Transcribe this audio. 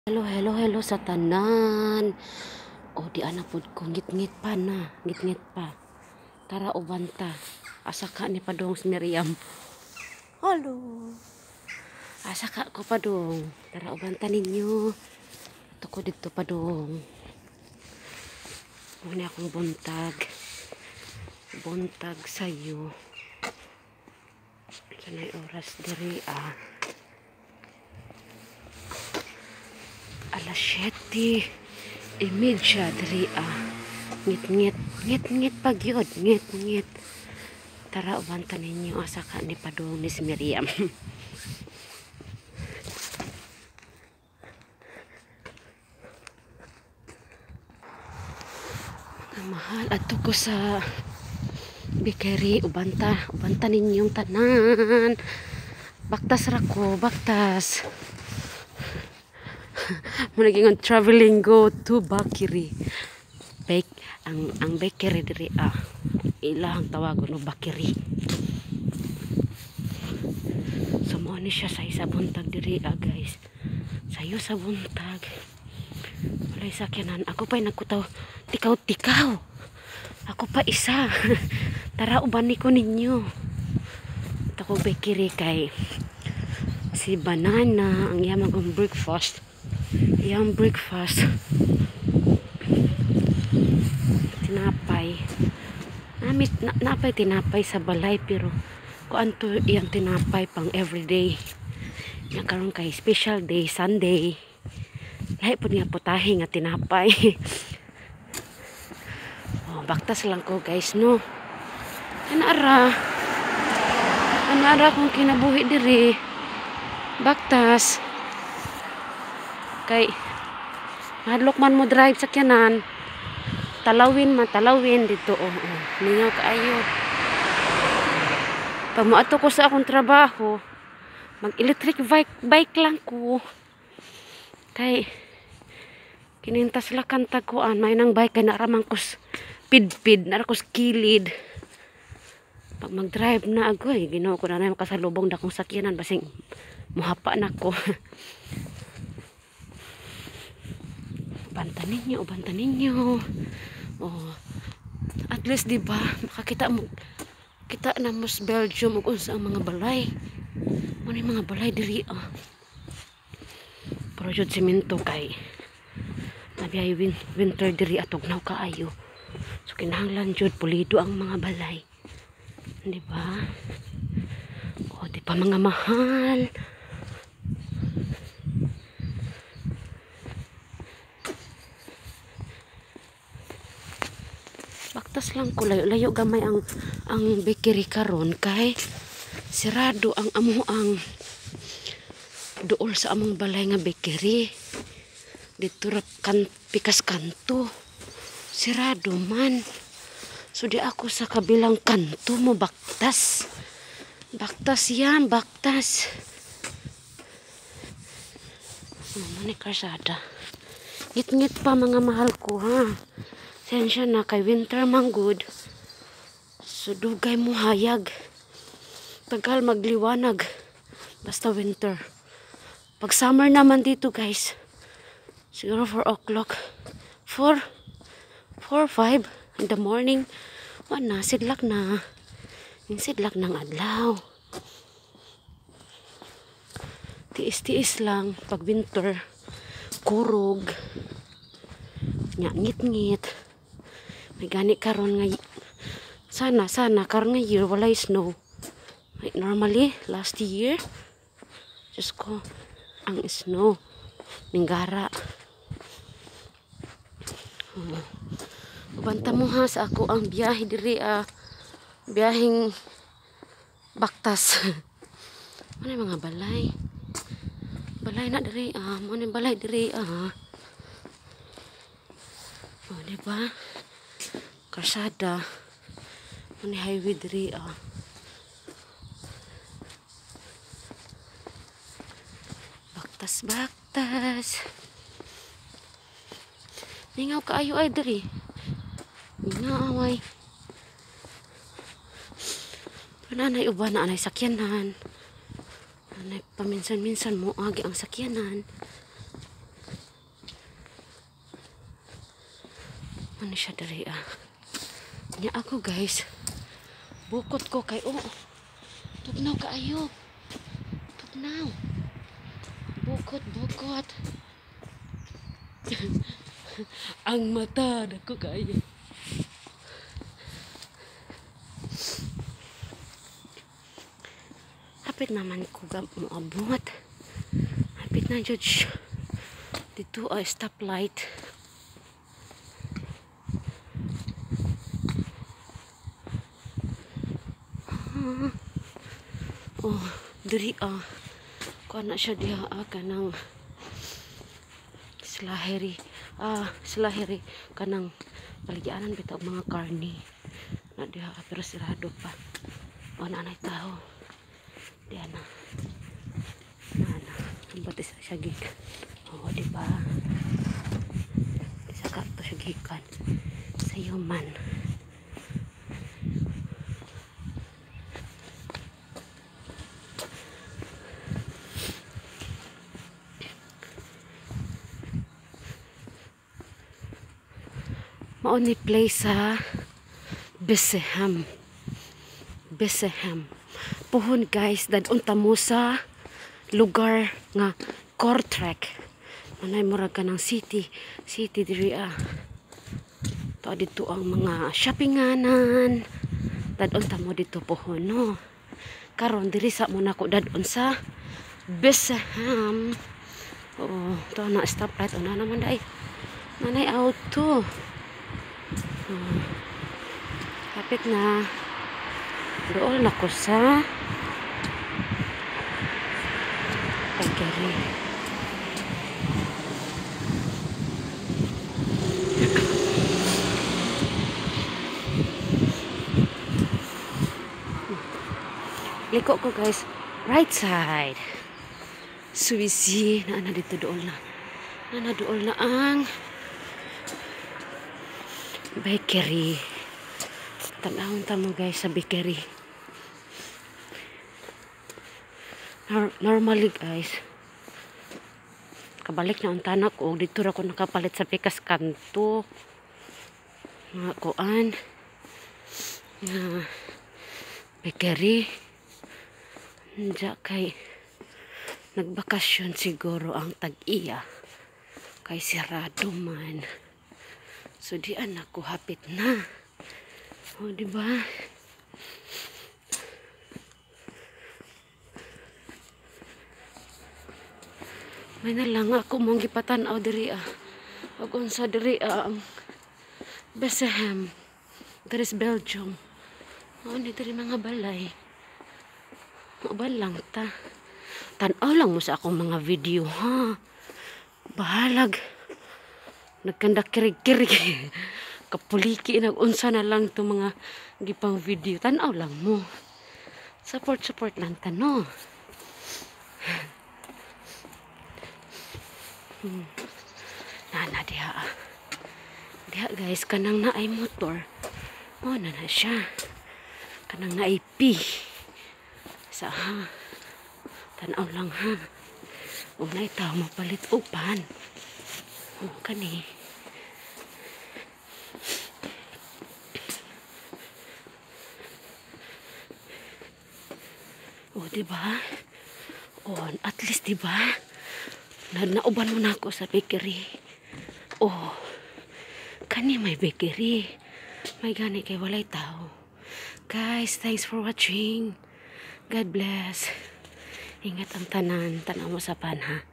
Hello, hello, hello sa tanan. O di ana pud ko ngit-ngit pa na, ngit-ngit pa. Tara ubanta. Asa ka ni padong si Miriam. Hello. Asa ka ko padong. Tara ubanta ninyo. Tuko dito padong. Muna akong buntag. Buntag sayo. Sanay oras diri alas 7:30 diri ngit-ngit ngit-ngit pagyod ngit-ngit. Tara ubanta ninyo asa ka ni padung ni si Miriam. Mahal adto ko sa bakery ubanta ninyong tanan. Baktas ra ko, baktas. Naging traveling go to bakery. Ang bakery diri ilang tawagon no bakery. So mo ni siya sa isa buntag diri guys. Sayo sa buntag. Walay sakyanan. Ako pa'y nagkutaw tikaw-tikaw. Ako pa isa. Tara ubani ko ninyo. Tako bakery kay si Banana ang yamang breakfast. Yang breakfast tinapay napay tinapay sa balay pero kuan to iyang tinapay pang everyday yang karon kay special day Sunday lahi pud nga putahe nga tinapay. Baktas lang ko guys no anara kung kinabuhi diri baktas kay hadlok man mo drive sakyanan talawin dito ningaw kaayo pag moadto ko sa akong trabaho mag electric bike lang ko kay kinintas lakan taguan may nang bike kay naramang ko pid nara ko kilid pag mag drive na agoy Ginoo ko na makasalubong na akong sakyanan basing muhapa na ko. Ubanta ninyo. At least diba makakita mo kita na mas Belgium ug unsa ang mga balay. Ano yung mga balay diri Pero jud semento kay nabiyay winter diri atog naw kaayo. So kinahanglan jud pulido ang mga balay. Diba? Di pa mga mahal. Baktas lang ko layo gamay ang bakery karon kay sirado ang amuang duol sa among balay nga bakery dito ra pikas kanto sirado man so di ako sa kabilang kanto mo baktas yan mani karsada ngit pa mga mahal ko ha. Sensya na kay winter man good. So dugay mo hayag. Tagal magliwanag. Basta winter. Pag summer naman dito guys. Siguro 4 o'clock. 4, 5 in the morning. Wala, sidlak na. Yung sidlak ng adlaw. Tiis-tiis lang. Pag winter. Kurog. Ngit-ngit. May gani karon nga sana karon nga year walay snow. Like normally last year just ko ang snow minggara. Ubanta mo ha sa ako ang biyahe diri biyaheng baktas. Ano mga balay na diri mo ni balay diri diba? Karsada ni highway diri baktas ningaw kaayo ay diri ningaw ay nanay uban na anay sakyanan anay paminsan-minsan mo agi ang sakyanan Ano siya diri ah. Nya ako guys. Bukot ko kay tugnaw kaayo. Tugnaw. Bukot. Ang mata dako kaayo. Hapit naman ko moabot. Hapit na judge. Dito ay stoplight. Diri kuha na siya diha kanang slaheri kanang paligyanan bitaw mga karni na diha pero sirado pa. Ana nay tao. Diyan na. Batis siya gig. Di ba? Sa karto siya gikan. Sa human. Mao ni place sa Bethlehem. Puhon guys, dadun ta mo sa lugar nga Kortrijk. Manay murag ka ng city diri to dito ang mga shoppinganan. Dadun ta mo dito puhon no. Karon diri sa muna ko dadun sa Bethlehem. To na stoplight na naman dai. Manay auto. Kapit na. Doon ako sa bakery. Liko ko guys. Right side. Suwisi. Na dito doon na. Doon na ang bakery. Tanawon tamo guys sa bakery. Normally guys, kabalik na ang tanak ko dito ra ko nakapalit sa pikas kanto nga kuan nga bakery. Diya kay nagbakasyon siguro ang tag-iya kay sirado man. So diyan ako hapit na. Diba? May na lang ako mong gipatanaw diri Pag unsa diri ang Bethlehem. There is Belgium. Ni diri mga balay. Mabalang ta. Tanaw lang mo sa akong mga video ha. Bahalag. Nagkanda kirig-kirig. Kapuliki nag-unsa na lang itong mga gipang video. Tanaw lang mo. Support lang tano. Nana diha. Diha guys, kanang naay motor. Na siya. Kanang naay P. Sa tanaw lang ha. Unay tao mapalit upan. Kani. Diba? At least diba? Nauban mo na ako sa bakery. Kani may bakery. May gani kay walay tao. Guys, thanks for watching. God bless. Ingat ang tanan. Tanaw mo sa pan ha.